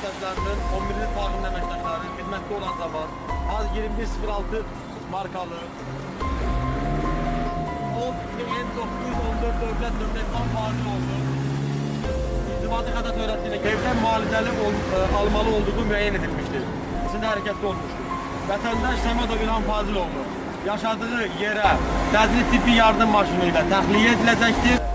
əməkdaşlarının 11-ci tağının əməkdaşları xidmətdə olan zaman az 2106 markalı o 1914 dövlət nömrədən fazil oldu. İnzibati xəta törətdiyinə evdən müalicəli almalı olduğu müəyyən edilmişdir. İçində hərəkətli olmuşdur. Vətəndaş Səmədov İlham Faziloğlu yaşadığı yerə təcili tibbi yardım maşını ilə təxliyə ediləcəkdir.